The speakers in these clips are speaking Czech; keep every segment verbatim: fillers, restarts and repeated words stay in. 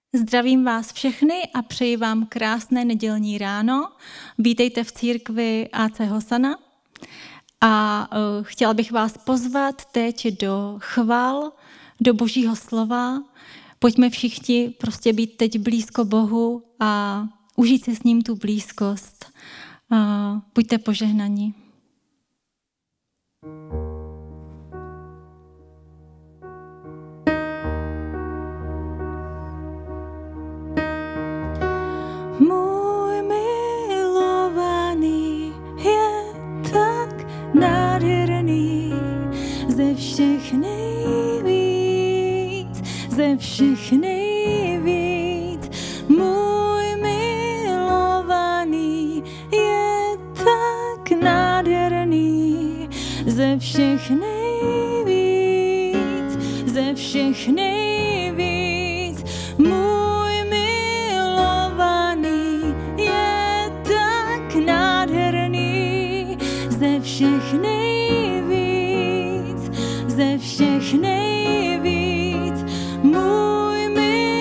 Zdravím vás všechny a přeji vám krásné nedělní ráno. Vítejte v církvi A C Hosana a uh, chtěla bych vás pozvat teď do chval, do Božího slova. Pojďme všichni prostě být teď blízko Bohu a užít si s ním tu blízkost. Uh, buďte požehnaní. Můj milovaný je tak nádherný, ze všech nejvíc, ze všech nejvíc. Můj milovaný je tak nádherný, ze všech nejvíc, ze všech nejvíc. Můj ze všech nejvíc, ze všech nejvíc. Můj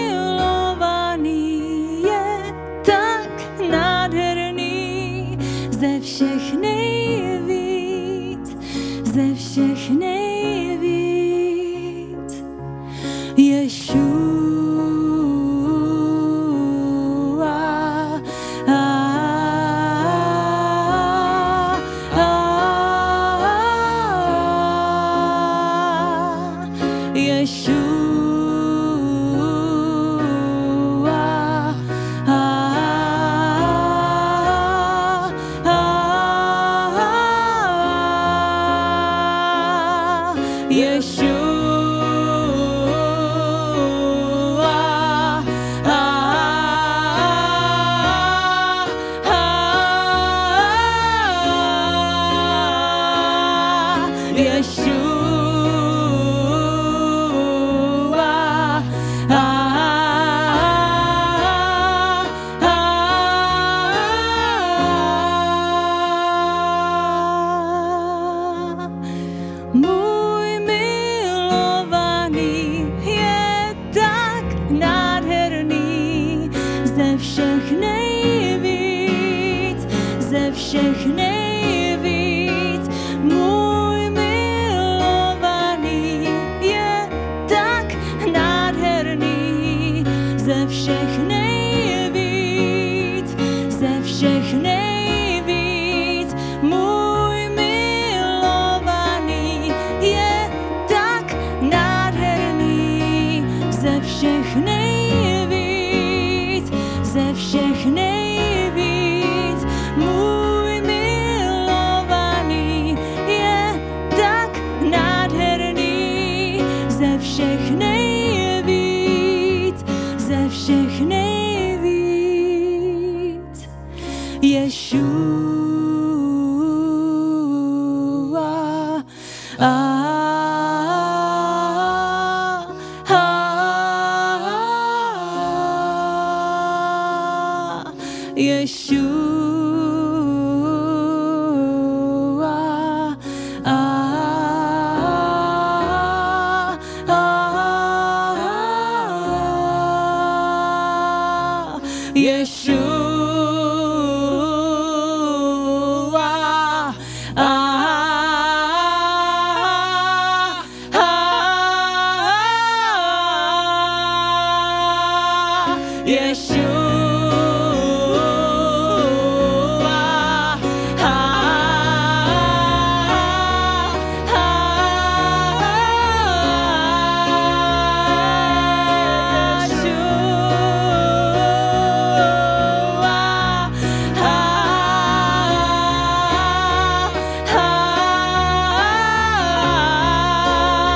milovaný je tak nádherný, ze všech nejvíc, ze všech nejvíc. Ješua.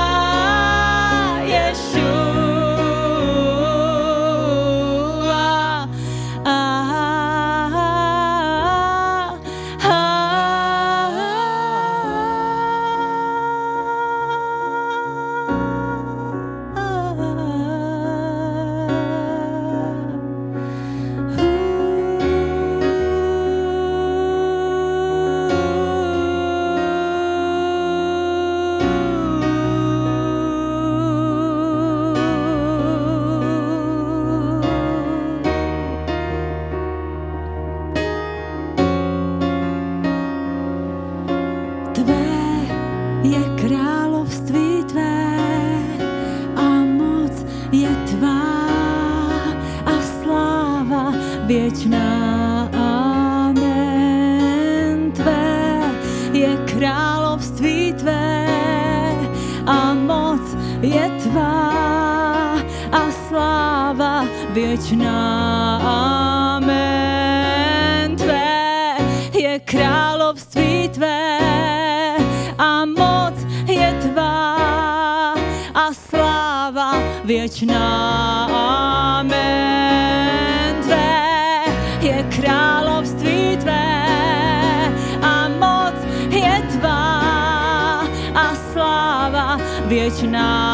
Yeshua. tvá a sláva věčná. Amen. Tvé je království tvé a moc je tvá a sláva věčná. Amen. Tvé je království tvé a moc je tvá a sláva věčná. Amen. Tvé je království tvé a moc je tvá a sláva věčná.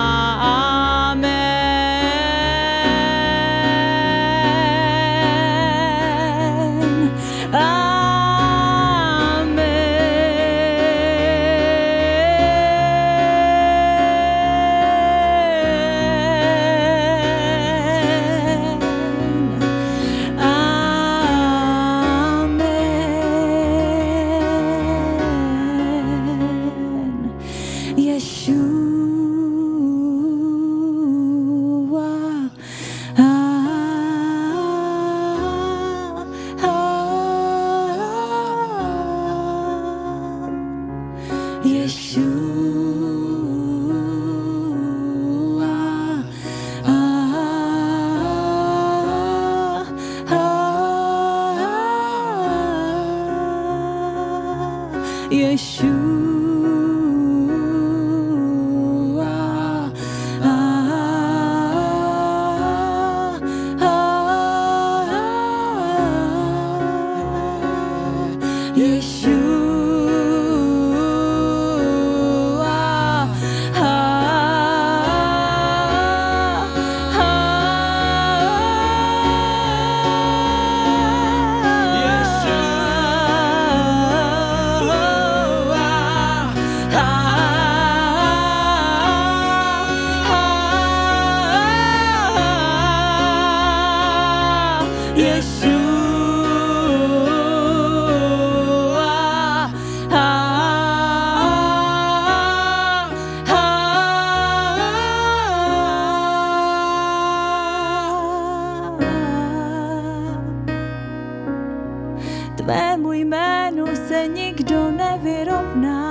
Tvému jménu se nikdo nevyrovná.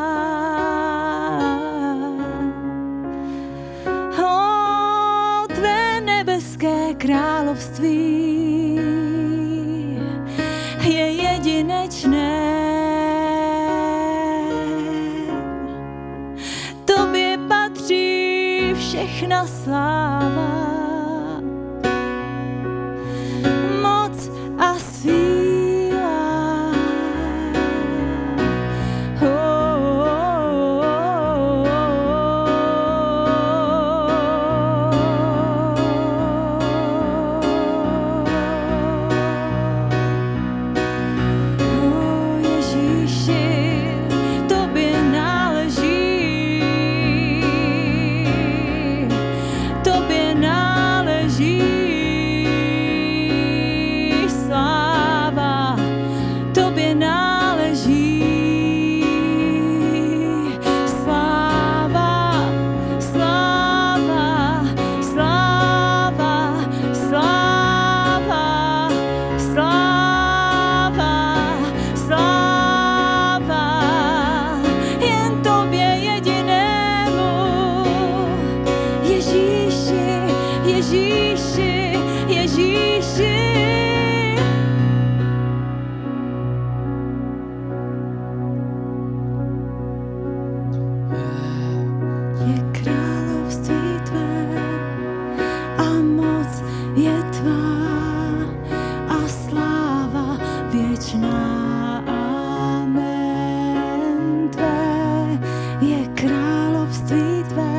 O, tvé nebeské království je jedinečné. Tobě patří všechna sláva, moc a síla.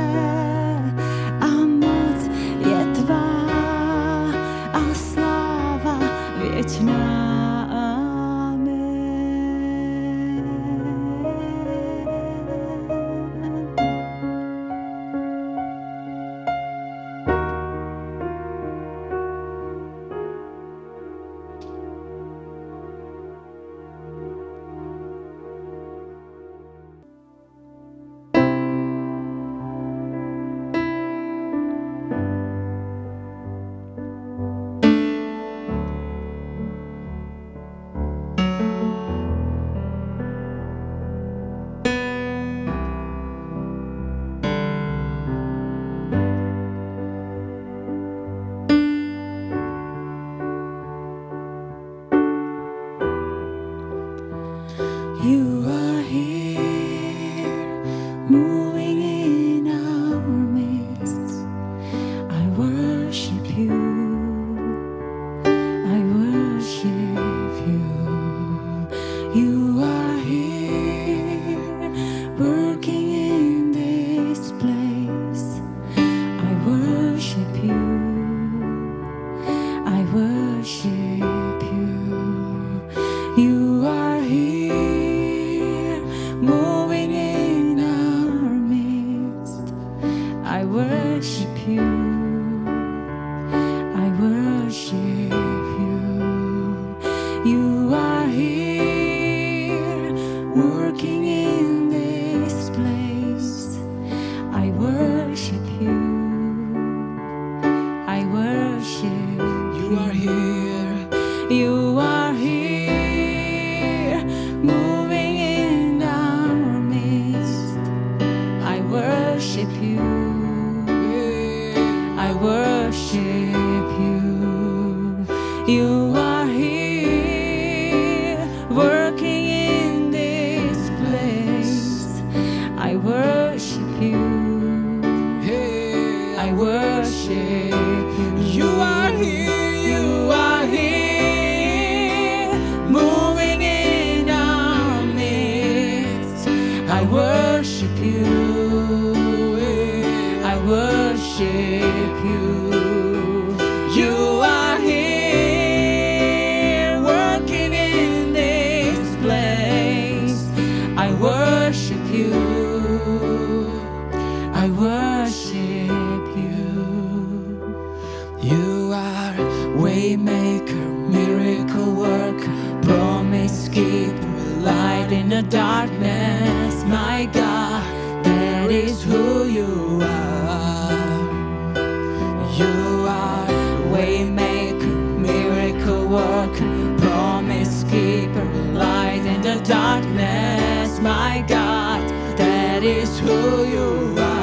Slava You are here, working in this place. I worship you. I worship you. You are here, you are here, moving in our midst. I worship you. I worship you. You are here, working in this place. I worship you. I worship you. You are waymaker, miracle worker, promise keeper, light in the darkness. My God, that is who you are. You are waymaker, miracle worker, promise keeper, light in the darkness. My God, that is who you are.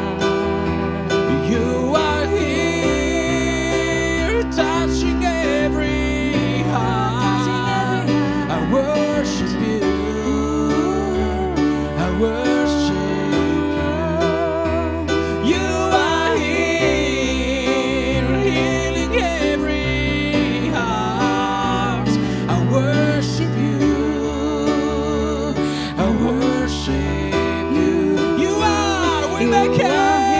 You are here, touching every heart. I worship you. I worship you. You are here, healing every heart. I worship you. I worship you. You are, we make it.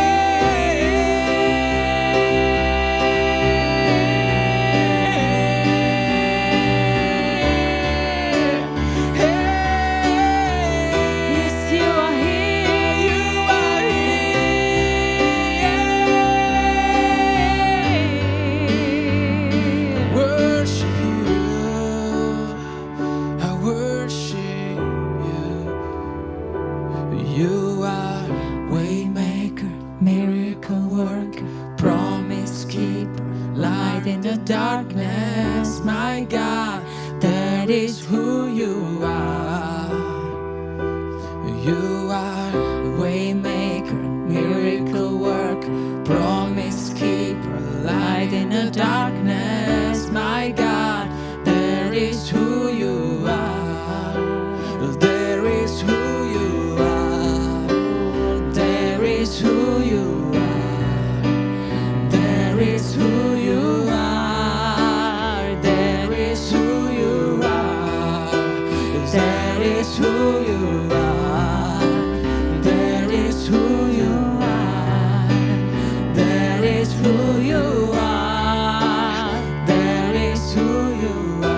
You are waymaker, miracle worker, promise keeper, light in the darkness. My God, that is who you are. You are waymaker, miracle worker, promise keeper, light in the darkness. My God, that is who you are. There is who you are. There is who you are. There is who you are. There is who you are. There is who you are. There is who you are. There is who you are. There is who you are.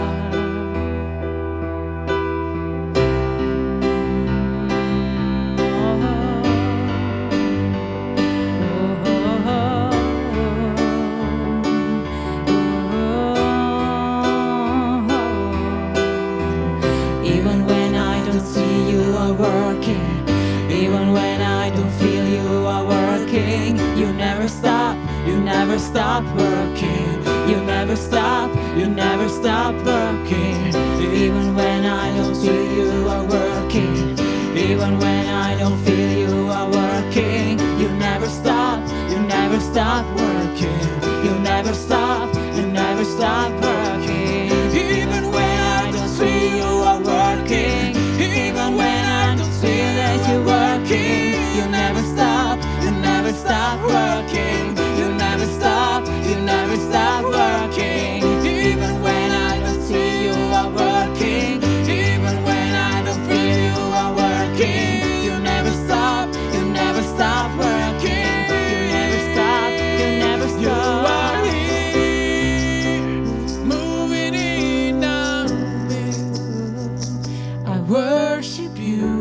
Even when I don't see you are working, even when I don't feel you are working, you never stop, you never stop working, you never stop, you never stop working. Even when I don't see you are working, even when I don't feel you are working, you never stop, you never stop working, you never stop, you never stop working. Even when I don't see you are working, even when I don't see that you're working, you never stop, you never stop working, you never stop, you never stop working. Even when I don't see you are working, even when I don't feel you are working, you never stop, you never stop working, you never stop, you never stop. You are here, moving in our midst. I worship you.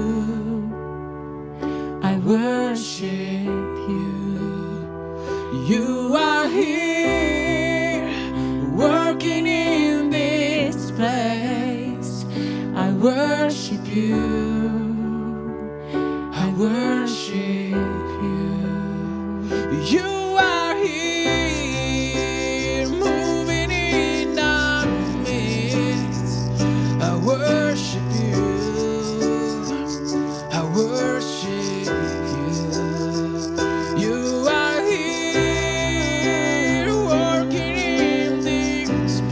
I worship you. You are here, working in this place. I worship you. I worship you. You are here, moving in our midst. I worship you. I worship you. You are here, working in this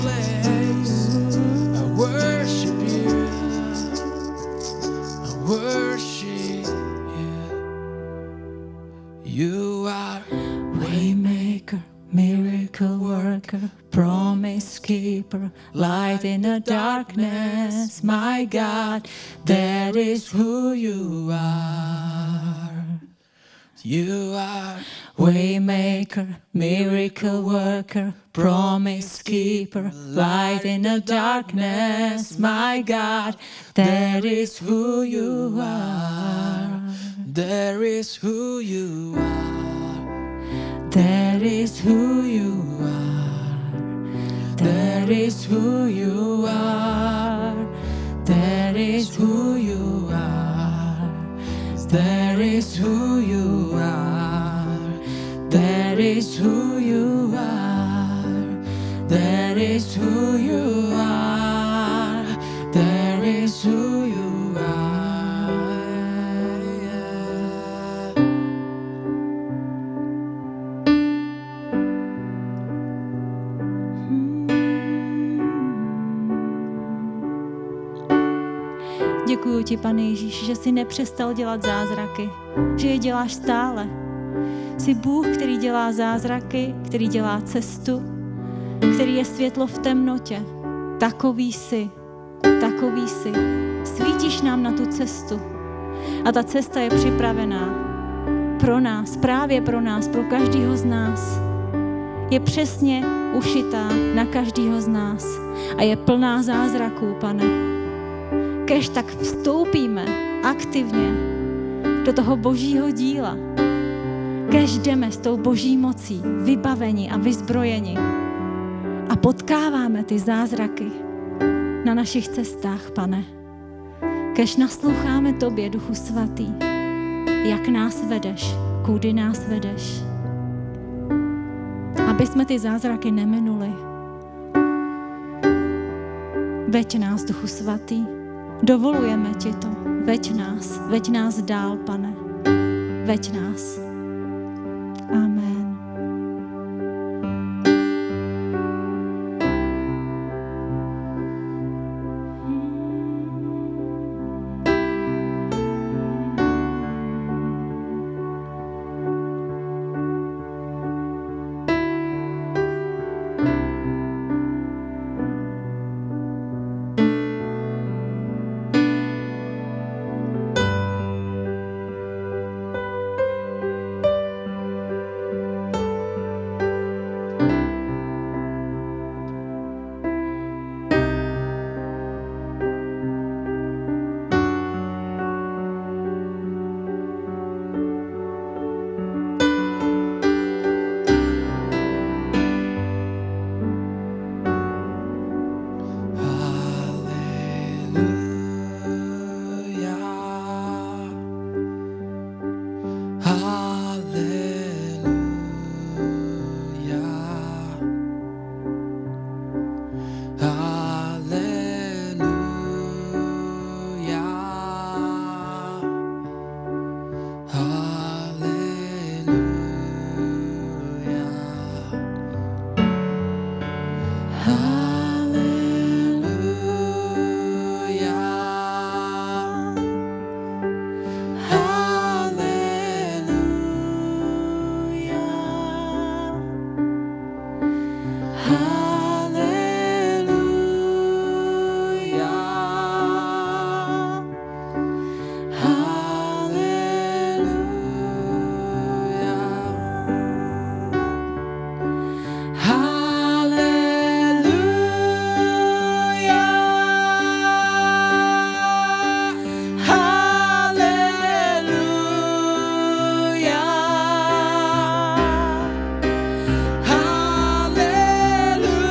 worker, promise keeper, light in the darkness, my God, that is who you are. You are waymaker, miracle worker, promise keeper, light in the darkness, my God, that is who you are. There is who you are. That is who you are. That is who you are. That is who you are. That is who you are. That is who you are. That is who you are. That is who you are. Děkuju ti, Pane Ježíš, že jsi nepřestal dělat zázraky, že je děláš stále. Jsi Bůh, který dělá zázraky, který dělá cestu, který je světlo v temnotě. Takový jsi, takový jsi. Svítíš nám na tu cestu. A ta cesta je připravená pro nás, právě pro nás, pro každého z nás. Je přesně ušitá na každého z nás a je plná zázraků, Pane. Kež tak vstoupíme aktivně do toho božího díla. Kež jdeme s tou boží mocí, vybaveni a vyzbrojeni a potkáváme ty zázraky na našich cestách, Pane. Kež nasloucháme tobě, Duchu Svatý, jak nás vedeš, kudy nás vedeš. Aby jsme ty zázraky neminuli. Veď nás, Duchu Svatý. Dovolujeme ti to. Veď nás, veď nás dál, Pane. Veď nás. Amen. Hallelujah.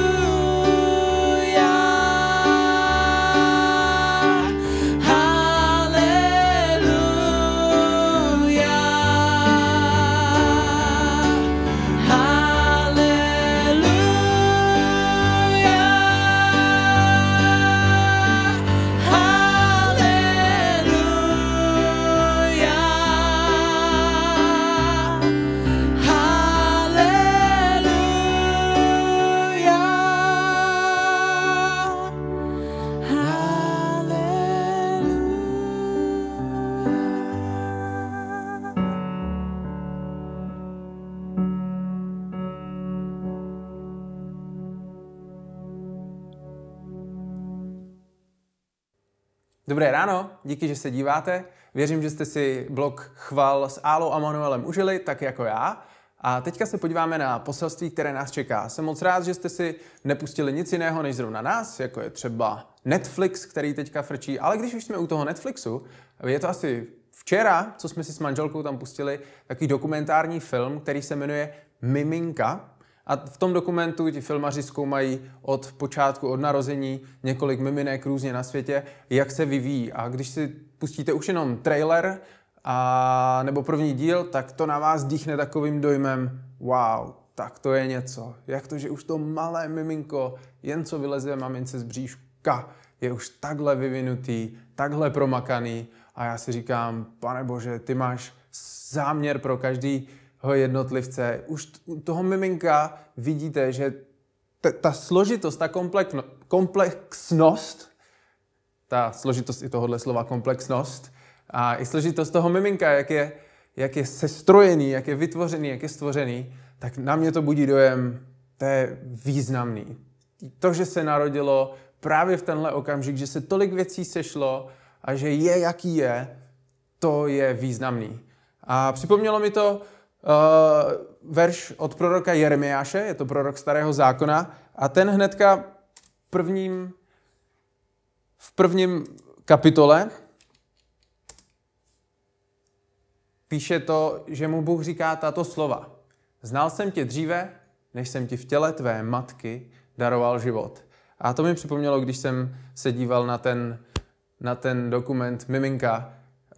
Dobré ráno, díky, že se díváte. Věřím, že jste si blog Chval s Álou a Manuelem užili, tak jako já. A teďka se podíváme na poselství, které nás čeká. Jsem moc rád, že jste si nepustili nic jiného než zrovna nás, jako je třeba Netflix, který teďka frčí. Ale když už jsme u toho Netflixu, je to asi včera, co jsme si s manželkou tam pustili, takový dokumentární film, který se jmenuje Miminka. A v tom dokumentu ti filmaři zkoumají od počátku, od narození několik miminek různě na světě, jak se vyvíjí. A když si pustíte už jenom trailer a, nebo první díl, tak to na vás dýchne takovým dojmem wow, tak to je něco. Jak to, že už to malé miminko, jen co vyleze mamince z bříška, je už takhle vyvinutý, takhle promakaný. A já si říkám, Pane Bože, ty máš záměr pro každý jednotlivce. Už u toho miminka vidíte, že t- ta složitost, ta komplexno- komplexnost, ta složitost i tohohle slova komplexnost a i složitost toho miminka, jak je, jak je sestrojený, jak je vytvořený, jak je stvořený, tak na mě to budí dojem, to je významný. To, že se narodilo právě v tenhle okamžik, že se tolik věcí sešlo a že je, jaký je, to je významný. A připomnělo mi to Uh, verš od proroka Jeremiáše, je to prorok Starého zákona, a ten hnedka prvním, v prvním kapitole píše to, že mu Bůh říká tato slova. Znal jsem tě dříve, než jsem ti v těle tvé matky daroval život. A to mi připomnělo, když jsem se díval na ten, na ten dokument Miminka,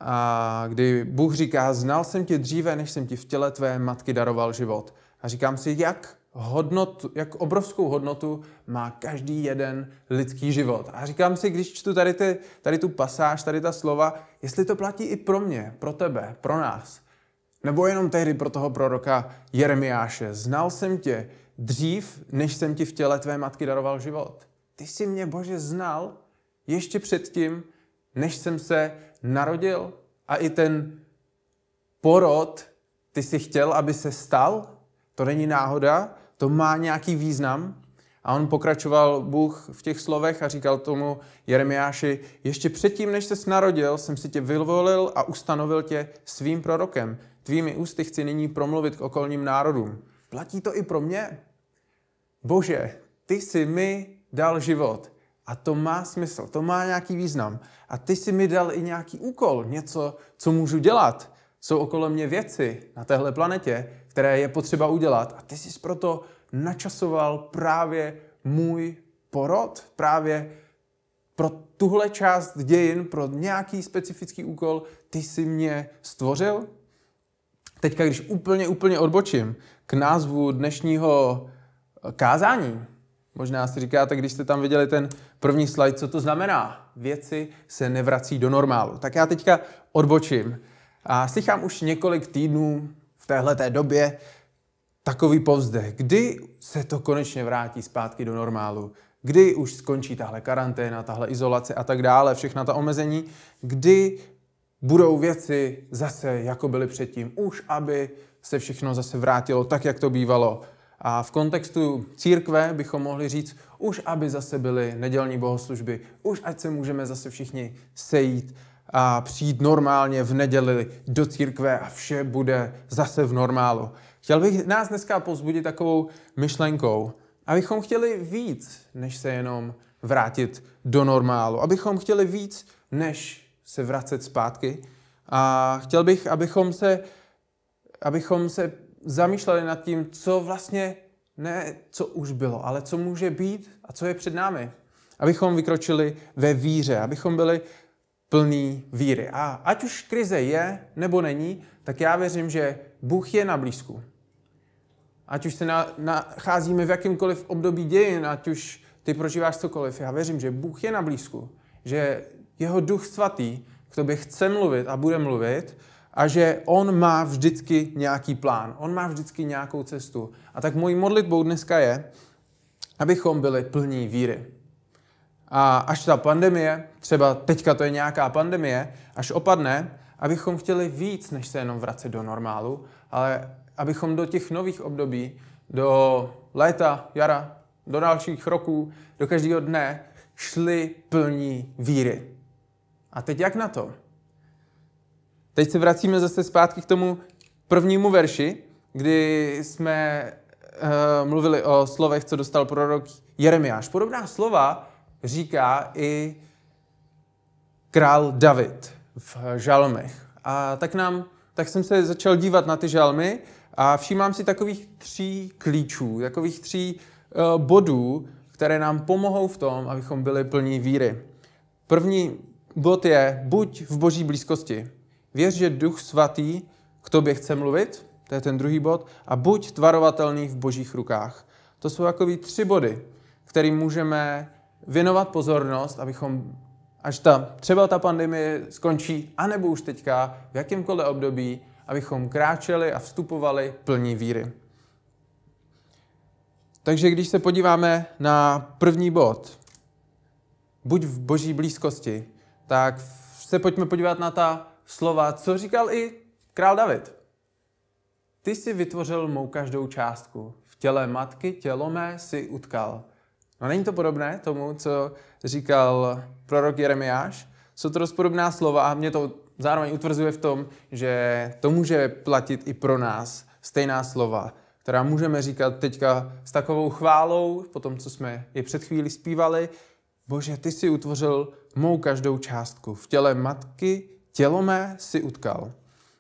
a kdy Bůh říká, znal jsem tě dříve, než jsem ti v těle tvé matky daroval život. A říkám si, jak, hodnotu, jak obrovskou hodnotu má každý jeden lidský život. A říkám si, když čtu tady, ty, tady tu pasáž, tady ta slova, jestli to platí i pro mě, pro tebe, pro nás. Nebo jenom tehdy pro toho proroka Jeremiáše. Znal jsem tě dřív, než jsem ti v těle tvé matky daroval život. Ty jsi mě, Bože, znal ještě předtím, než jsem se narodil, a i ten porod ty jsi chtěl, aby se stal. To není náhoda, to má nějaký význam. A on pokračoval Bůh v těch slovech a říkal tomu Jeremiáši, ještě předtím, než ses narodil, jsem si tě vyvolil a ustanovil tě svým prorokem. Tvými ústy chci nyní promluvit k okolním národům. Platí to i pro mě? Bože, ty jsi mi dal život. A to má smysl, to má nějaký význam. A ty jsi mi dal i nějaký úkol, něco, co můžu dělat. Jsou okolo mě věci na téhle planetě, které je potřeba udělat. A ty jsi proto načasoval právě můj porod, právě pro tuhle část dějin, pro nějaký specifický úkol, ty jsi mě stvořil. Teďka, když úplně, úplně odbočím k názvu dnešního kázání, možná si říkáte, když jste tam viděli ten první slide, co to znamená. Věci se nevrací do normálu. Tak já teďka odbočím. A slychám už několik týdnů v téhleté době takový povzdech. Kdy se to konečně vrátí zpátky do normálu? Kdy už skončí tahle karanténa, tahle izolace a tak dále, všechna ta omezení? Kdy budou věci zase, jako byly předtím? Už aby se všechno zase vrátilo tak, jak to bývalo. A v kontextu církve bychom mohli říct, už aby zase byly nedělní bohoslužby, už ať se můžeme zase všichni sejít a přijít normálně v neděli do církve a vše bude zase v normálu. Chtěl bych nás dneska povzbudit takovou myšlenkou, abychom chtěli víc, než se jenom vrátit do normálu. Abychom chtěli víc, než se vracet zpátky. A chtěl bych, abychom se, abychom se zamýšleli nad tím, co vlastně, ne co už bylo, ale co může být a co je před námi. Abychom vykročili ve víře, abychom byli plní víry. A ať už krize je nebo není, tak já věřím, že Bůh je na blízku. Ať už se na, nacházíme v jakýmkoliv období dějin, ať už ty prožíváš cokoliv, já věřím, že Bůh je na blízku. Že jeho Duch Svatý k tobě chce mluvit a bude mluvit, a že on má vždycky nějaký plán, on má vždycky nějakou cestu. A tak mojí modlitbou dneska je, abychom byli plní víry. A až ta pandemie, třeba teďka to je nějaká pandemie, až opadne, abychom chtěli víc, než se jenom vracet do normálu, ale abychom do těch nových období, do léta, jara, do dalších roků, do každého dne šli plní víry. A teď jak na to? Teď se vracíme zase zpátky k tomu prvnímu verši, kdy jsme uh, mluvili o slovech, co dostal prorok Jeremiáš. Podobná slova říká i král David v žalmech. A tak, nám, tak jsem se začal dívat na ty žalmy a všímám si takových tří klíčů, takových tří uh, bodů, které nám pomohou v tom, abychom byli plní víry. První bod je, buď v Boží blízkosti. Věř, že Duch Svatý k tobě chce mluvit, to je ten druhý bod, a buď tvarovatelný v Božích rukách. To jsou takový tři body, kterým můžeme věnovat pozornost, abychom, až ta, třeba ta pandemie skončí, anebo už teďka, v jakémkoliv období, abychom kráčeli a vstupovali plní víry. Takže když se podíváme na první bod, buď v Boží blízkosti, tak se pojďme podívat na ta slova, co říkal i král David. Ty jsi vytvořil mou každou částku. V těle matky tělo mé si utkal. No není to podobné tomu, co říkal prorok Jeremiáš? Jsou to dost podobná slova a mě to zároveň utvrzuje v tom, že to může platit i pro nás. Stejná slova, která můžeme říkat teďka s takovou chválou, po tom, co jsme je před chvílí zpívali. Bože, ty jsi utvořil mou každou částku. V těle matky tělo mé si utkal.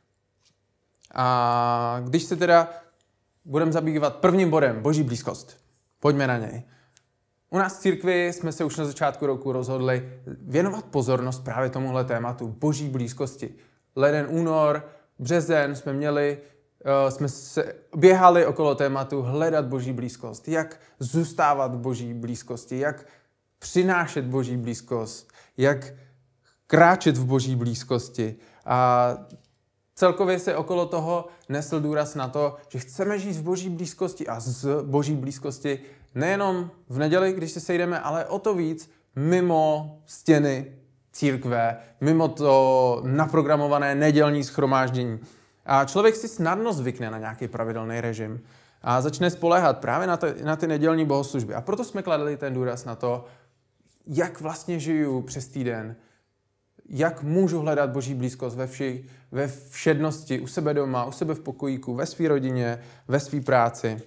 A když se teda budeme zabývat prvním bodem, Boží blízkost, pojďme na něj. U nás v církvi jsme se už na začátku roku rozhodli věnovat pozornost právě tomuhle tématu Boží blízkosti. Leden, únor, březen jsme měli, uh, jsme se běhali okolo tématu hledat Boží blízkost, jak zůstávat v Boží blízkosti, jak přinášet Boží blízkost, jak kráčet v Boží blízkosti. A celkově se okolo toho nesl důraz na to, že chceme žít v Boží blízkosti a z Boží blízkosti nejenom v neděli, když se sejdeme, ale o to víc mimo stěny církve, mimo to naprogramované nedělní shromáždění. A člověk si snadno zvykne na nějaký pravidelný režim a začne spoléhat právě na, to, na ty nedělní bohoslužby. A proto jsme kladli ten důraz na to, jak vlastně žiju přes týden, jak můžu hledat Boží blízkost ve, vši, ve všednosti, u sebe doma, u sebe v pokojíku, ve své rodině, ve své práci.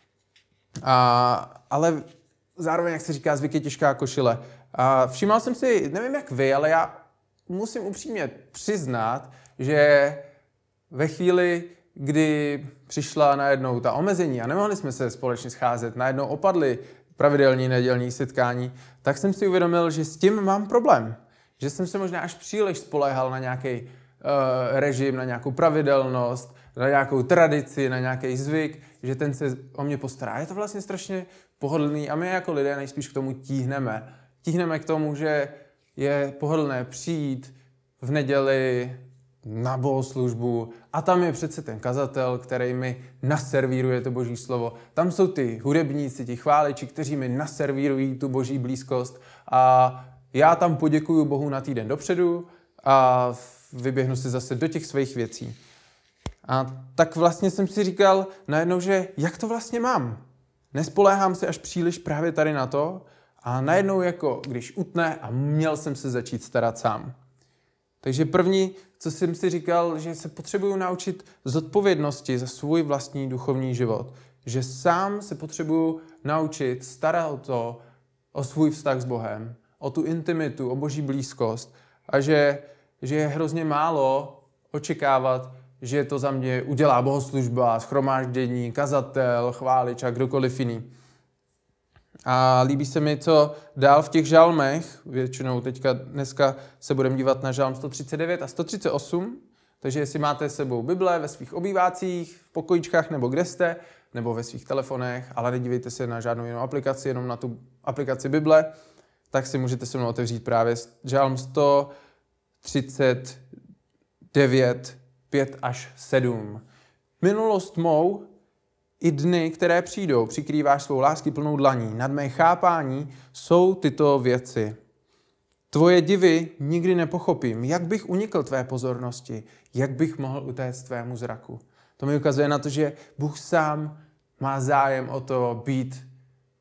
A, ale zároveň, jak se říká, zvyk je těžká košile. A všímal jsem si, nevím jak vy, ale já musím upřímně přiznat, že ve chvíli, kdy přišla najednou ta omezení a nemohli jsme se společně scházet, najednou opadly pravidelní nedělní setkání, tak jsem si uvědomil, že s tím mám problém. Že jsem se možná až příliš spoléhal na nějaký uh, režim, na nějakou pravidelnost, na nějakou tradici, na nějaký zvyk, že ten se o mě postará. Je to vlastně strašně pohodlný a my jako lidé nejspíš k tomu tíhneme. Tíhneme k tomu, že je pohodlné přijít v neděli na bohoslužbu a tam je přece ten kazatel, který mi naservíruje to Boží slovo. Tam jsou ty hudebníci, ti chváliči, kteří mi naservírují tu Boží blízkost a já tam poděkuju Bohu na týden dopředu a vyběhnu si zase do těch svých věcí. A tak vlastně jsem si říkal najednou, že jak to vlastně mám? Nespoléhám se až příliš právě tady na to a najednou jako když utne a měl jsem se začít starat sám. Takže první, co jsem si říkal, že se potřebuju naučit zodpovědnosti za svůj vlastní duchovní život. Že sám se potřebuju naučit starat o to, o svůj vztah s Bohem, o tu intimitu, o Boží blízkost a že, že je hrozně málo očekávat, že to za mě udělá bohoslužba, shromáždění, kazatel, chválič a kdokoliv jiný. A líbí se mi, co dál v těch žalmech, většinou teďka dneska se budeme dívat na žalm sto třicet devět a sto třicet osm, takže jestli máte s sebou Bible ve svých obývácích, v pokojíčkách nebo kde jste, nebo ve svých telefonech, ale nedívejte se na žádnou jinou aplikaci, jenom na tu aplikaci Bible, tak si můžete se mnou otevřít právě žalm sto třicet devět, pět až sedm. Minulost mou i dny, které přijdou, přikrýváš svou lásky plnou dlaní. Nad mé chápání jsou tyto věci. Tvoje divy nikdy nepochopím. Jak bych unikl tvé pozornosti? Jak bych mohl utéct tvému zraku? To mi ukazuje na to, že Bůh sám má zájem o to být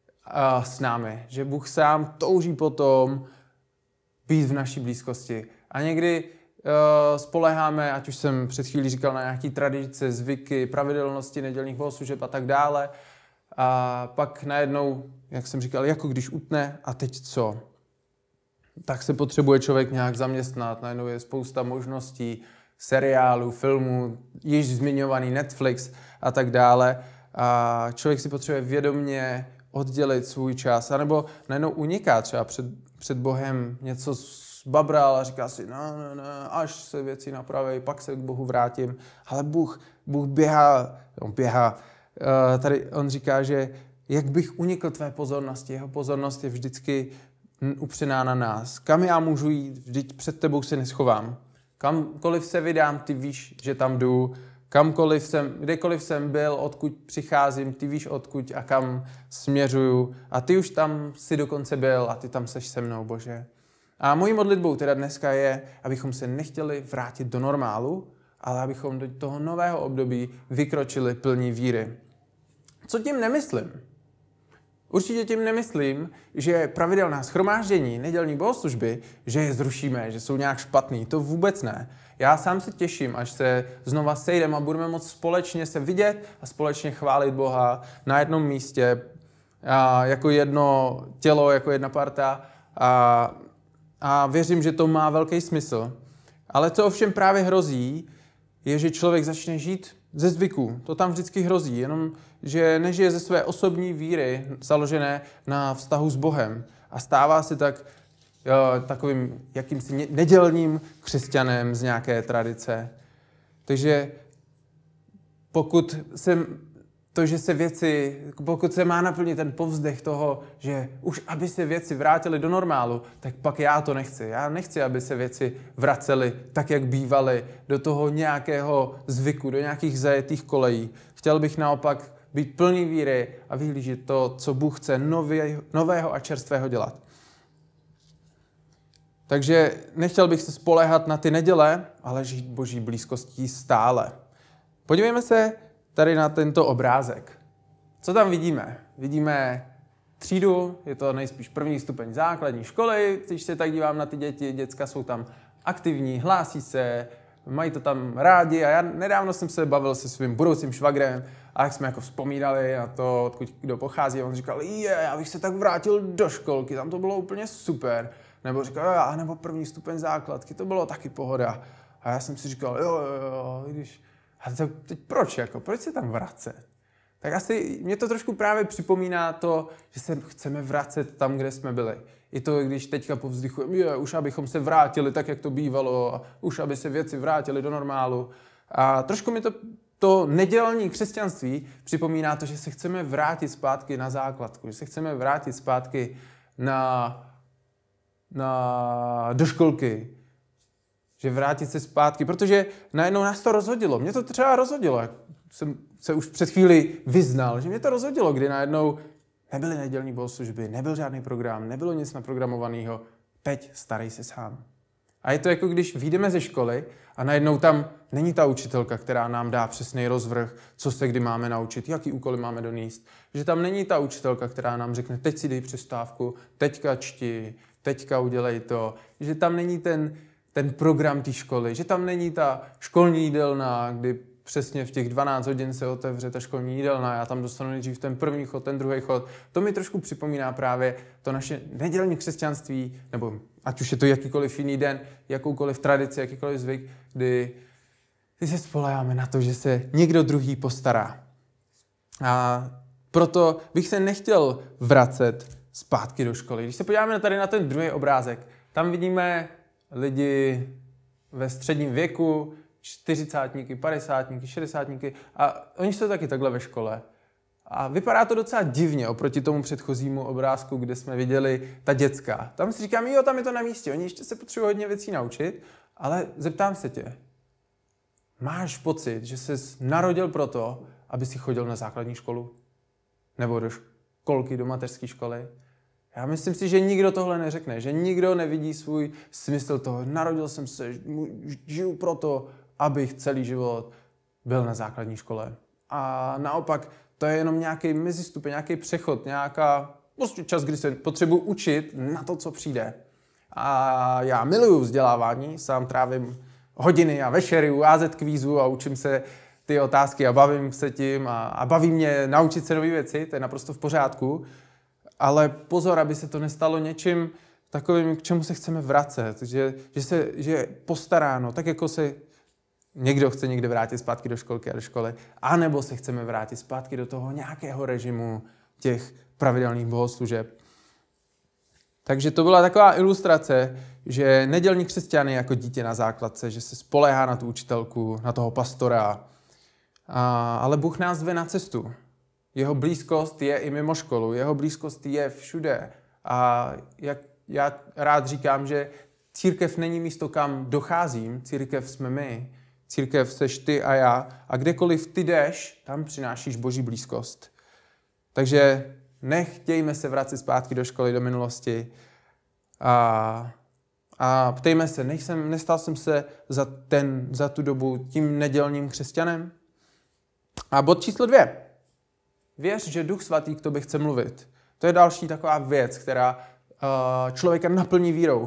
uh, s námi. Že Bůh sám touží potom být v naší blízkosti A někdy uh, spoléháme, ať už jsem před chvílí říkal, na nějaký tradice, zvyky, pravidelnosti nedělních bohoslužeb a tak dále. A pak najednou, jak jsem říkal, jako když utne, a teď co? Tak se potřebuje člověk nějak zaměstnat, najednou je spousta možností, seriálů, filmů, již zmiňovaný Netflix a tak dále. A člověk si potřebuje vědomě oddělit svůj čas, anebo najednou uniká třeba před, před Bohem, něco zbabral a říká si, no, no, no, až se věci napraví, pak se k Bohu vrátím. Ale Bůh, Bůh běhá, on běhá, uh, tady on říká, že jak bych unikl tvé pozornosti, jeho pozornost je vždycky upřená na nás. Kam já můžu jít, vždyť před tebou se neschovám. Kamkoliv se vydám, ty víš, že tam jdu. Kamkoliv jsem, kdekoliv jsem byl, odkud přicházím, ty víš, odkud a kam směřuju. A ty už tam si dokonce byl a ty tam seš se mnou, Bože. A mojí modlitbou teda dneska je, abychom se nechtěli vrátit do normálu, ale abychom do toho nového období vykročili plní víry. Co tím nemyslím? Určitě tím nemyslím, že pravidelná shromáždění, nedělní bohoslužby, že je zrušíme, že jsou nějak špatný. To vůbec ne. Já sám se těším, až se znova sejdeme a budeme moct společně se vidět a společně chválit Boha na jednom místě, a jako jedno tělo, jako jedna parta. A, a věřím, že to má velký smysl. Ale co ovšem právě hrozí, je, že člověk začne žít ze zvyků. To tam vždycky hrozí, jenom že nežije ze své osobní víry založené na vztahu s Bohem a stává se tak jo, takovým jakýmsi nedělním křesťanem z nějaké tradice. Takže pokud se to, že se věci, pokud se má naplnit ten povzdech toho, že už aby se věci vrátily do normálu, tak pak já to nechci. Já nechci, aby se věci vracely tak, jak bývaly, do toho nějakého zvyku, do nějakých zajetých kolejí. Chtěl bych naopak být plný víry a vyhlížet to, co Bůh chce nově, nového a čerstvého dělat. Takže nechtěl bych se spoléhat na ty neděle, ale žít Boží blízkostí stále. Podívejme se tady na tento obrázek. Co tam vidíme? Vidíme třídu, je to nejspíš první stupeň základní školy, když se tak dívám na ty děti, děcka jsou tam aktivní, hlásí se, mají to tam rádi a já nedávno jsem se bavil se svým budoucím švagrem a jak jsme jako vzpomínali na to, odkud kdo pochází a on říkal, je, já bych se tak vrátil do školky, tam to bylo úplně super. Nebo říkal, já, nebo první stupeň základky, to bylo taky pohoda. A já jsem si říkal, jo, jo, jo, když... A teď proč, jako, proč se tam vracet? Tak asi mě to trošku právě připomíná to, že se chceme vracet tam, kde jsme byli. I to, když teďka povzdychujeme, je, už abychom se vrátili tak, jak to bývalo, a už aby se věci vrátily do normálu. A trošku mi to, to nedělní křesťanství připomíná to, že se chceme vrátit zpátky na základku, že se chceme vrátit zpátky na, na, do školky, že vrátit se zpátky, protože najednou nás to rozhodilo. Mě to třeba rozhodilo, jak jsem se už před chvíli vyznal, že mě to rozhodilo, kdy najednou nebyly nedělní bohoslužby, nebyl žádný program, nebylo nic naprogramovaného. Teď starej se sám. A je to jako když vyjdeme ze školy a najednou tam není ta učitelka, která nám dá přesný rozvrh, co se kdy máme naučit, jaký úkoly máme donést. Že tam není ta učitelka, která nám řekne, teď si dej přestávku, teďka čti, teďka udělej to. Že tam není ten ten program té školy, že tam není ta školní jídelna, kdy přesně v těch dvanáct hodin se otevře ta školní jídelna, já tam dostanu nejdřív ten první chod, ten druhý chod. To mi trošku připomíná právě to naše nedělní křesťanství, nebo ať už je to jakýkoliv jiný den, jakoukoliv tradici, jakýkoliv zvyk, kdy, kdy se spoléháme na to, že se někdo druhý postará. A proto bych se nechtěl vracet zpátky do školy. Když se podíváme tady na ten druhý obrázek, tam vidíme lidi ve středním věku, čtyřicátníky, padesátníky, šedesátníky a oni jsou taky takhle ve škole. A vypadá to docela divně oproti tomu předchozímu obrázku, kde jsme viděli ta děcka. Tam si říkám, jo, tam je to na místě, oni ještě se potřebují hodně věcí naučit, ale zeptám se tě, máš pocit, že jsi narodil proto, aby si chodil na základní školu? Nebo do školky, do mateřské školy? Já myslím si, že nikdo tohle neřekne, že nikdo nevidí svůj smysl toho. Narodil jsem se, žiju proto, abych celý život byl na základní škole. A naopak, to je jenom nějaký mezistupeň, nějaký přechod, nějaká prostě čas, kdy se potřebuji učit na to, co přijde. A já miluju vzdělávání, sám trávím hodiny a večery u á zet kvízu a učím se ty otázky a bavím se tím a, a baví mě naučit se nové věci, to je naprosto v pořádku. Ale pozor, aby se to nestalo něčím takovým, k čemu se chceme vracet, že, že, se, že je postaráno, tak jako se někdo chce někde vrátit zpátky do školky a do školy, anebo se chceme vrátit zpátky do toho nějakého režimu těch pravidelných bohoslužeb. Takže to byla taková ilustrace, že nedělní křesťan je jako dítě na základce, že se spoléhá na tu učitelku, na toho pastora, a, ale Bůh nás zve na cestu. Jeho blízkost je i mimo školu, jeho blízkost je všude. A jak já rád říkám, že církev není místo, kam docházím, církev jsme my, církev seš ty a já a kdekoliv ty jdeš, tam přinášíš Boží blízkost. Takže nechtějme se vracet zpátky do školy, do minulosti a, a ptejme se, nejsem, nestal jsem se za, ten, za tu dobu tím nedělním křesťanem? A bod číslo dvě. Věř, že Duch Svatý k tobě chce mluvit. To je další taková věc, která uh, člověka naplní vírou.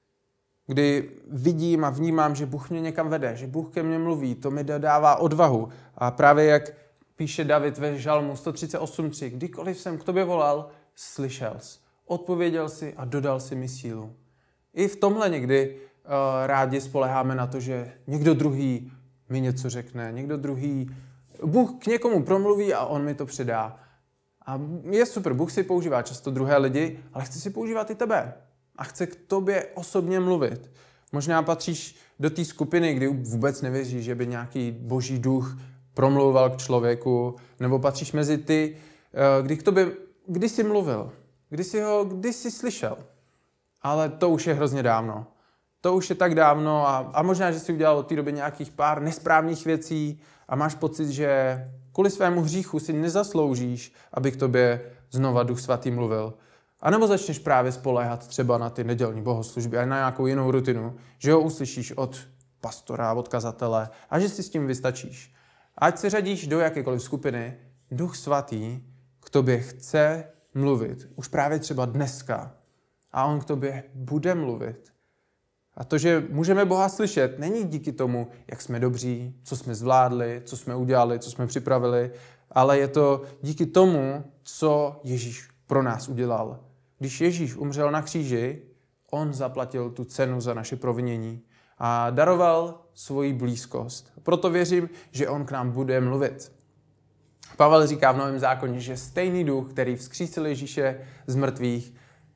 Kdy vidím a vnímám, že Bůh mě někam vede, že Bůh ke mně mluví, to mi dává odvahu. A právě jak píše David ve Žalmu sto třicet osm tři, kdykoliv jsem k tobě volal, slyšel jsi, odpověděl si a dodal si mi sílu. I v tomhle někdy uh, rádi spoléháme na to, že někdo druhý mi něco řekne, někdo druhý, Bůh k někomu promluví a on mi to předá. A je super, Bůh si používá často druhé lidi, ale chce si používat i tebe. A chce k tobě osobně mluvit. Možná patříš do té skupiny, kdy vůbec nevěříš, že by nějaký boží duch promlouval k člověku, nebo patříš mezi ty, kdy k tobě, kdy jsi mluvil, kdy jsi ho, kdy jsi slyšel. Ale to už je hrozně dávno. To už je tak dávno a, a možná, že jsi udělal od té doby nějakých pár nesprávných věcí a máš pocit, že kvůli svému hříchu si nezasloužíš, aby k tobě znova Duch Svatý mluvil. A nebo začneš právě spoléhat třeba na ty nedělní bohoslužby a na nějakou jinou rutinu, že ho uslyšíš od pastora, od kazatele a že si s tím vystačíš. Ať se řadíš do jakékoliv skupiny, Duch Svatý k tobě chce mluvit. Už právě třeba dneska. A on k tobě bude mluvit. A to, že můžeme Boha slyšet, není díky tomu, jak jsme dobří, co jsme zvládli, co jsme udělali, co jsme připravili, ale je to díky tomu, co Ježíš pro nás udělal. Když Ježíš umřel na kříži, on zaplatil tu cenu za naše provinění a daroval svoji blízkost. Proto věřím, že on k nám bude mluvit. Pavel říká v Novém zákoně, že stejný duch, který vzkřísil Ježíše z mrtvých,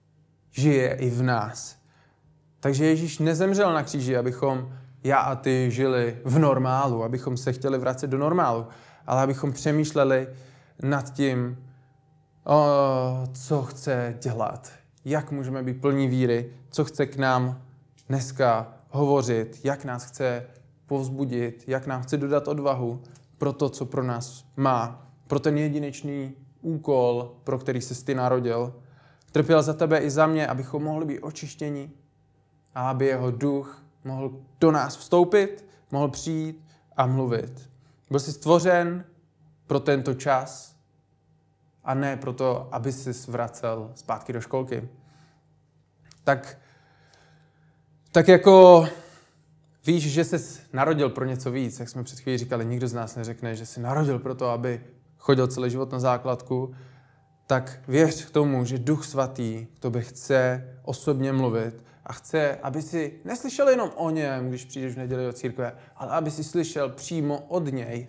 žije i v nás. Takže Ježíš nezemřel na kříži, abychom já a ty žili v normálu, abychom se chtěli vracet do normálu, ale abychom přemýšleli nad tím, o, co chce dělat, jak můžeme být plní víry, co chce k nám dneska hovořit, jak nás chce povzbudit, jak nám chce dodat odvahu pro to, co pro nás má, pro ten jedinečný úkol, pro který ses ty narodil. Trpěl za tebe i za mě, abychom mohli být očištěni a aby jeho duch mohl do nás vstoupit, mohl přijít a mluvit. Byl jsi stvořen pro tento čas a ne proto, aby jsi vracel zpátky do školky. Tak, tak jako víš, že jsi narodil pro něco víc, jak jsme před chvílí říkali, nikdo z nás neřekne, že jsi narodil pro to, aby chodil celý život na základku, tak věř k tomu, že Duch Svatý k tobě chce osobně mluvit a chce, aby si neslyšel jenom o něm, když přijdeš v neděli do církve, ale aby si slyšel přímo od něj.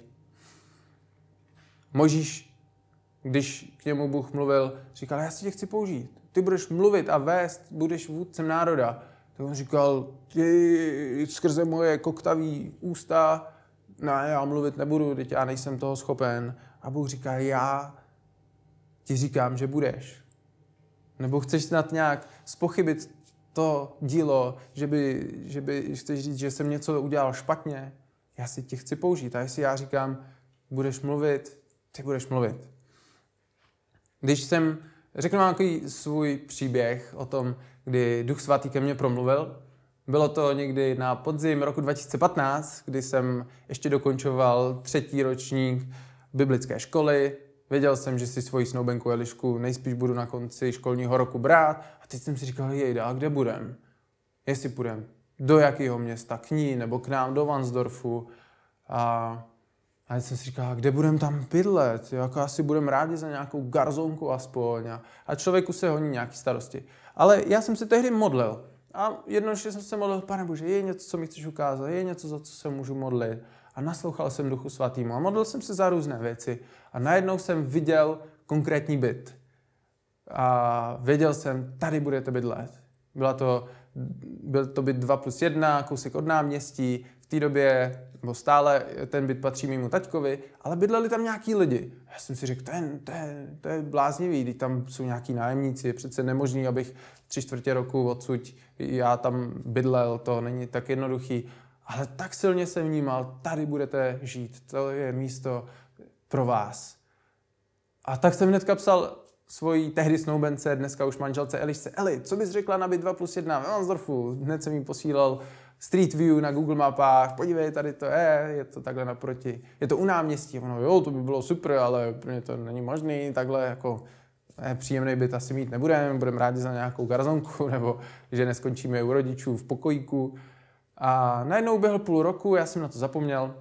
Mojžíš, když k němu Bůh mluvil, říkal, já si tě chci použít. Ty budeš mluvit a vést, budeš vůdcem národa. Tak on říkal, ty skrze moje koktavý ústa, ne, já mluvit nebudu, teď já nejsem toho schopen. A Bůh říká, já ti říkám, že budeš. Nebo chceš snad nějak zpochybit to dílo, že by, že by chceš říct, že jsem něco udělal špatně. Já si tě chci použít. A jestli já říkám, budeš mluvit, ty budeš mluvit. Když jsem, řeknu vám takový svůj příběh o tom, kdy Duch Svatý ke mně promluvil. Bylo to někdy na podzim roku dva tisíce patnáct, kdy jsem ještě dokončoval třetí ročník biblické školy. Věděl jsem, že si svoji snoubenku Elišku nejspíš budu na konci školního roku brát. A teď jsem si říkal, jejda, a kde budem? jestli půjdeme do jakého města, k ní, nebo k nám do Vansdorfu. A, a jsem si říkal, kde budeme tam bydlet, jako asi budeme rádi za nějakou garzonku aspoň. A, a člověku se honí nějaký starosti. Ale já jsem se tehdy modlil. A jednoduše jsem se modlil, Pane Bože, je něco, co mi chceš ukázat, je něco, za co se můžu modlit. A naslouchal jsem Duchu Svatýmu a modlil jsem se za různé věci. A najednou jsem viděl konkrétní byt. A věděl jsem, tady budete bydlet. Byla to, byl to byt dva plus jedna, kousek od náměstí. V té době, nebo stále, ten byt patří mému taťkovi, ale bydleli tam nějaký lidi. Já jsem si řekl, to je, to je, to je bláznivý, když tam jsou nějaký nájemníci, je přece nemožný, abych tři čtvrtě roku odsud já tam bydlel, to není tak jednoduchý. Ale tak silně jsem vnímal, tady budete žít, to je místo pro vás. A tak jsem hnedka psal svojí tehdy snoubence, dneska už manželce Elišce, Eli, co bys řekla na byt dva plus jedna ve Vansdorfu? Hned jsem jí posílal Street View na Google mapách, podívej, tady to je, je to takhle naproti, je to u náměstí. Ono, jo, to by bylo super, ale pro mě to není možný, takhle jako ne, příjemný byt asi mít nebudeme, budeme rádi za nějakou garzonku, nebo že neskončíme u rodičů v pokojíku. A najednou běhl půl roku, já jsem na to zapomněl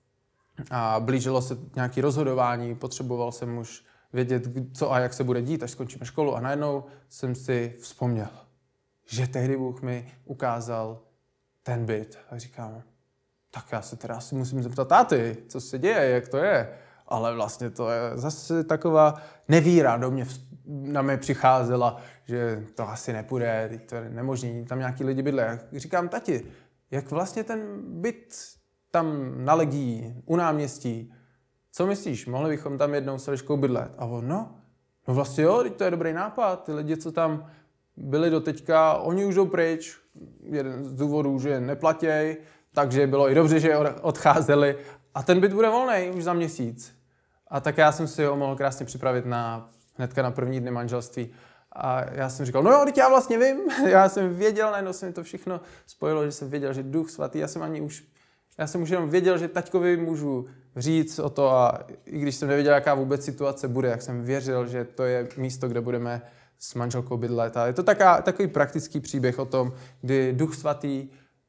a blížilo se nějaké rozhodování, potřeboval jsem už vědět, co a jak se bude dít, až skončíme školu. A najednou jsem si vzpomněl, že tehdy Bůh mi ukázal ten byt. A říkám, tak já se teda asi musím zeptat táty, co se děje, jak to je. Ale vlastně to je zase taková nevíra do mě, na mě přicházela, že to asi nepůjde, to je nemožný, tam nějaký lidi bydlí. Říkám, tati, jak vlastně ten byt tam na Legii, u náměstí, co myslíš, mohli bychom tam jednou s Eliškou bydlet? A on, no, no vlastně jo, to je dobrý nápad, ty lidi, co tam byli doteďka, oni už jdou pryč, jeden z důvodů, že neplatěj, takže bylo i dobře, že odcházeli a ten byt bude volný už za měsíc. A tak já jsem si ho mohl krásně připravit na, hnedka na první dny manželství. A já jsem říkal, no jo, teď já vlastně vím, já jsem věděl, najednou se mi to všechno spojilo, že jsem věděl, že Duch Svatý, já jsem ani už, já jsem už jenom věděl, že taťkovi můžu říct o to a i když jsem nevěděl, jaká vůbec situace bude, jak jsem věřil, že to je místo, kde budeme s manželkou bydlet. A je to taká, takový praktický příběh o tom, kdy Duch Svatý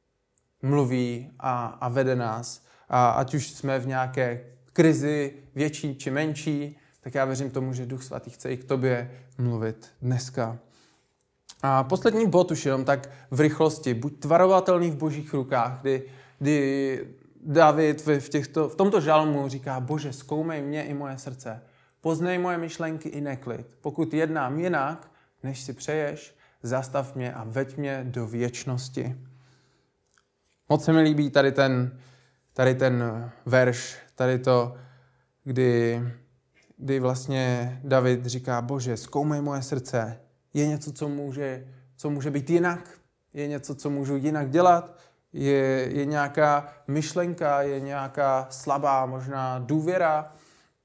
mluví a, a vede nás. A ať už jsme v nějaké krizi, větší či menší, tak já věřím tomu, že Duch Svatý chce i k tobě mluvit dneska. A poslední bod už jenom tak v rychlosti. Buď tvarovatelný v božích rukách, kdy, kdy David v, těchto, v tomto žalmu říká, Bože, zkoumej mě i moje srdce. Poznej moje myšlenky i neklid. Pokud jednám jinak, než si přeješ, zastav mě a veď mě do věčnosti. Moc se mi líbí tady ten, tady ten verš, tady to, kdy, kdy vlastně David říká, Bože, zkoumej moje srdce. Je něco, co může, co může být jinak? Je něco, co můžu jinak dělat? Je, je nějaká myšlenka, je nějaká slabá možná důvěra?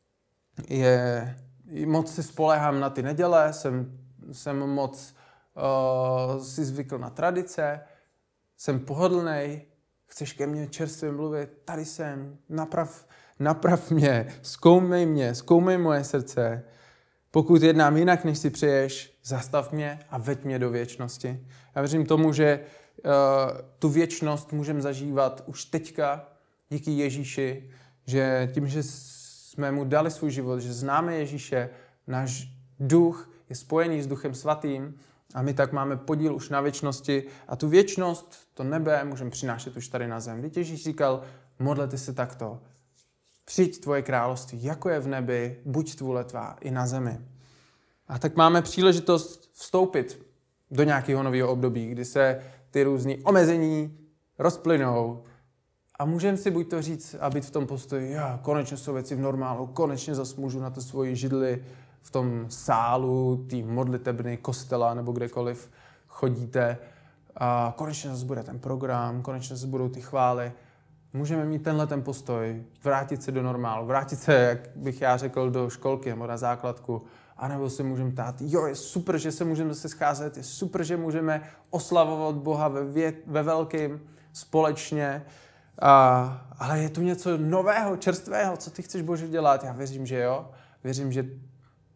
Je, moc si spoléhám na ty neděle, jsem, jsem moc uh, si zvykl na tradice, jsem pohodlnej, chceš ke mně čerstvě mluvit, tady jsem, naprav, naprav mě, zkoumej mě, zkoumej moje srdce. Pokud jednám jinak, než si přeješ, zastav mě a veď mě do věčnosti. Já věřím tomu, že uh, tu věčnost můžeme zažívat už teďka díky Ježíši, že tím, že jsme mu dali svůj život, že známe Ježíše, náš duch je spojený s Duchem Svatým a my tak máme podíl už na věčnosti a tu věčnost, to nebe, můžeme přinášet už tady na zem. Víte, Ježíš říkal, modlete se takto. Přijď tvoje království, jako je v nebi, buď tvůle tvá i na zemi. A tak máme příležitost vstoupit do nějakého nového období, kdy se ty různé omezení rozplynou a můžeme si buď to říct a být v tom postoji, já, konečně jsou věci v normálu, konečně zase můžu na to svoji židli v tom sálu, tý modlitebny, kostela nebo kdekoliv chodíte a konečně zase bude ten program, konečně zase budou ty chvály. Můžeme mít tenhle ten postoj, vrátit se do normálu, vrátit se, jak bych já řekl, do školky nebo na základku, anebo se můžeme ptát, jo, je super, že se můžeme zase scházet, je super, že můžeme oslavovat Boha ve, vě, ve velkým společně, a, ale je tu něco nového, čerstvého, co ty chceš, Bože, dělat? Já věřím, že jo. Věřím, že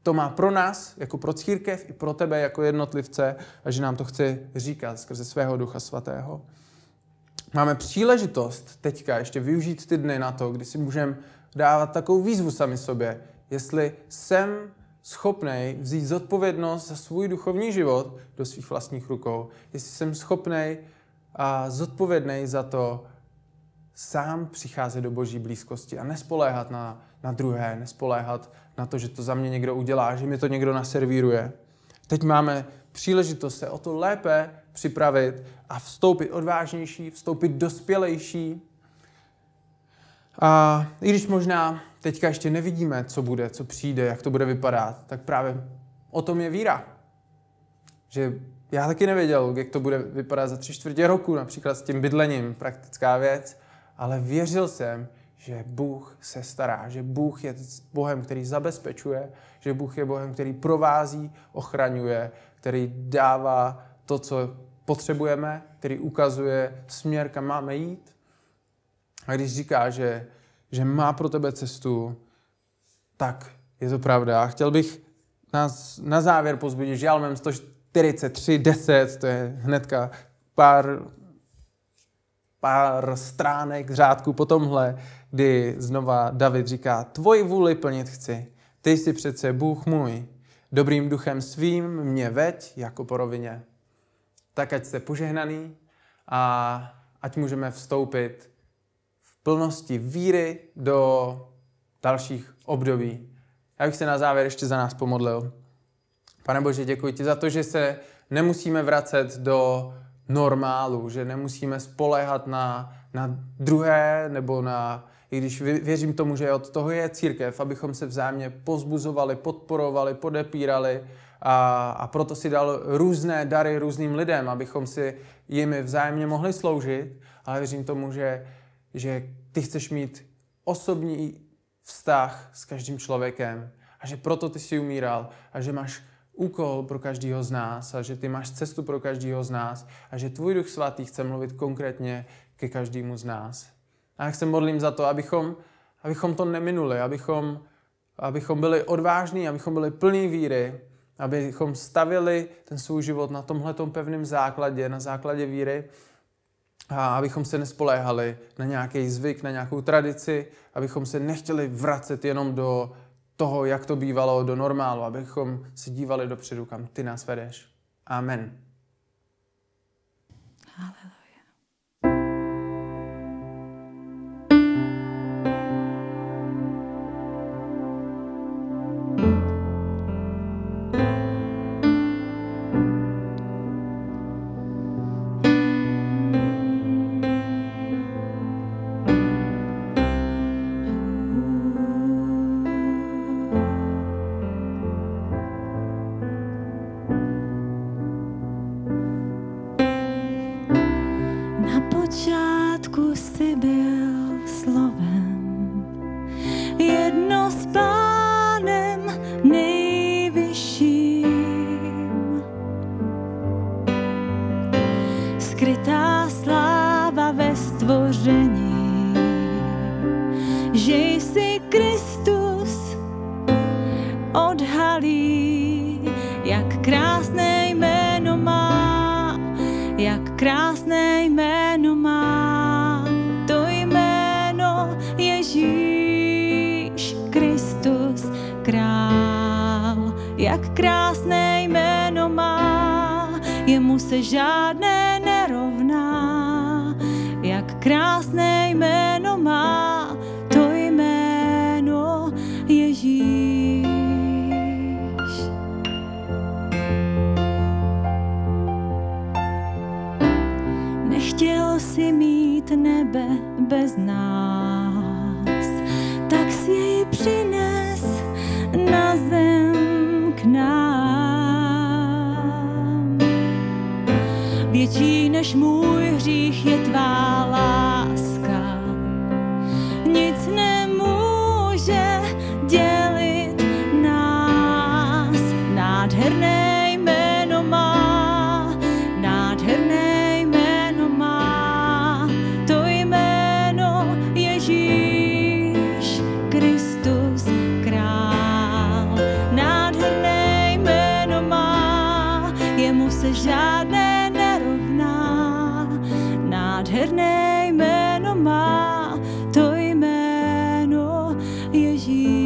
to má pro nás, jako pro církev, i pro tebe jako jednotlivce a že nám to chce říkat skrze svého Ducha Svatého. Máme příležitost teďka ještě využít ty dny na to, kdy si můžeme dávat takovou výzvu sami sobě, jestli jsem schopnej vzít zodpovědnost za svůj duchovní život do svých vlastních rukou, jestli jsem schopnej a zodpovědnej za to sám přicházet do Boží blízkosti a nespoléhat na, na druhé, nespoléhat na to, že to za mě někdo udělá, že mi to někdo naservíruje. Teď máme příležitost se o to lépe připravit a vstoupit odvážnější, vstoupit dospělejší. A i když možná teďka ještě nevidíme, co bude, co přijde, jak to bude vypadat, tak právě o tom je víra. Že já taky nevěděl, jak to bude vypadat za tři čtvrtě roku, například s tím bydlením, praktická věc, ale věřil jsem, že Bůh se stará, že Bůh je Bohem, který zabezpečuje, že Bůh je Bohem, který provází, ochraňuje, který dává to, co potřebujeme, který ukazuje směr, kam máme jít. A když říká, že, že má pro tebe cestu, tak je to pravda. A chtěl bych nás na závěr pozbudit žalmem sto čtyřicet tři deset, to je hnedka pár, pár stránek řádku po tomhle, kdy znova David říká, tvoji vůli plnit chci, ty jsi přece Bůh můj, dobrým duchem svým mě veď jako po rovině. Tak ať jste požehnaný a ať můžeme vstoupit v plnosti víry do dalších období. Já bych se na závěr ještě za nás pomodlil. Pane Bože, děkuji ti za to, že se nemusíme vracet do normálu, že nemusíme spoléhat na, na druhé nebo na, i když věřím tomu, že od toho je církev, abychom se vzájemně pozbuzovali, podporovali, podepírali a, a proto si dal různé dary různým lidem, abychom si jimi vzájemně mohli sloužit, ale věřím tomu, že, že ty chceš mít osobní vztah s každým člověkem a že proto ty jsi umíral a že máš úkol pro každého z nás a že ty máš cestu pro každého z nás a že tvůj Duch Svatý chce mluvit konkrétně ke každému z nás. A jak se modlím za to, abychom, abychom to neminuli, abychom, abychom byli odvážní, abychom byli plní víry, abychom stavili ten svůj život na tomhletom pevném základě, na základě víry a abychom se nespoléhali na nějaký zvyk, na nějakou tradici, abychom se nechtěli vracet jenom do toho, jak to bývalo, do normálu, abychom se dívali dopředu, kam ty nás vedeš. Amen. Haleluja. skrytá sláva ve stvoření, že jsi Kristus odhalí, jak krásné jméno má, jak krásné jméno má, to jméno Ježíš Kristus král, jak krásné jméno má, jemu se žádné nerovná, jak krásné jméno má, to jméno Ježíš. Nechtěl si mít nebe bez nás, tak si jej přines na zem k nám. Větší než můj hřích je tvá láska, nic nemůže dělit nás. Nádherné jméno má, nádherné jméno má, to jméno Ježíš Kristus král. Nádherné jemu se žádné nerovná. Nádherné jméno má, to jméno Ježíš.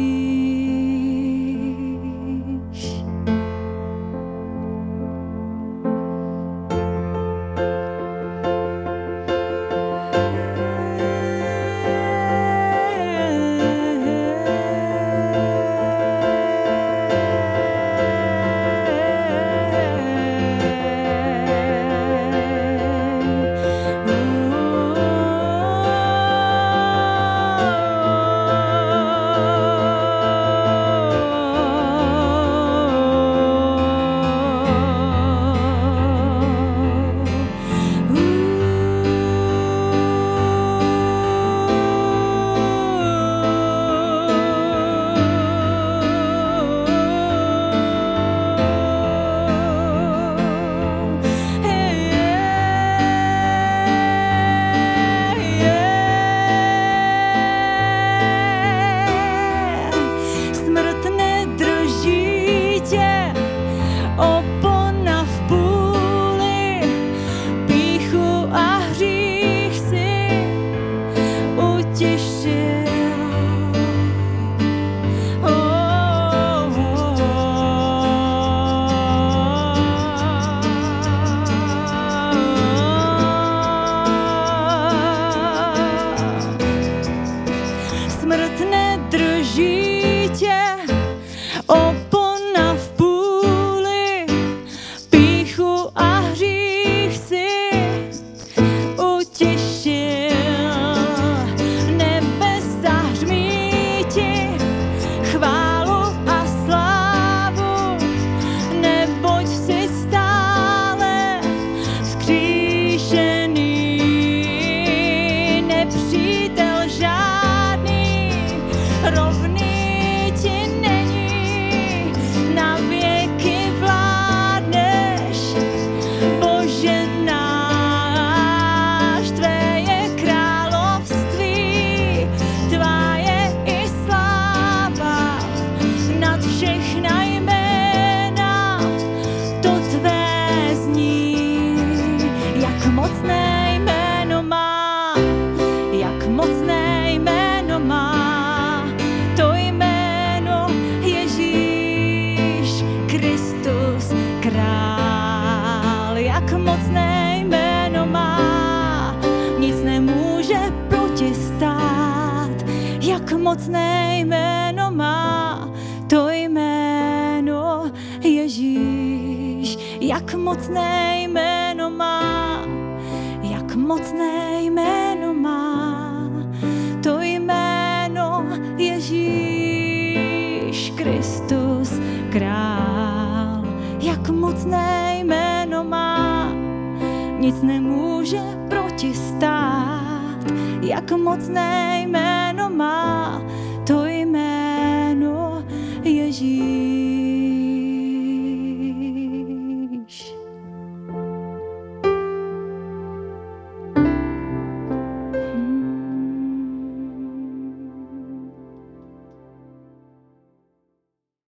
Mocné jméno má, to jméno Ježíš. Jak mocné jméno má, jak mocné jméno má, to jméno Ježíš Kristus král. Jak mocné jméno má, nic nemůže protistát. Jak mocné jméno má,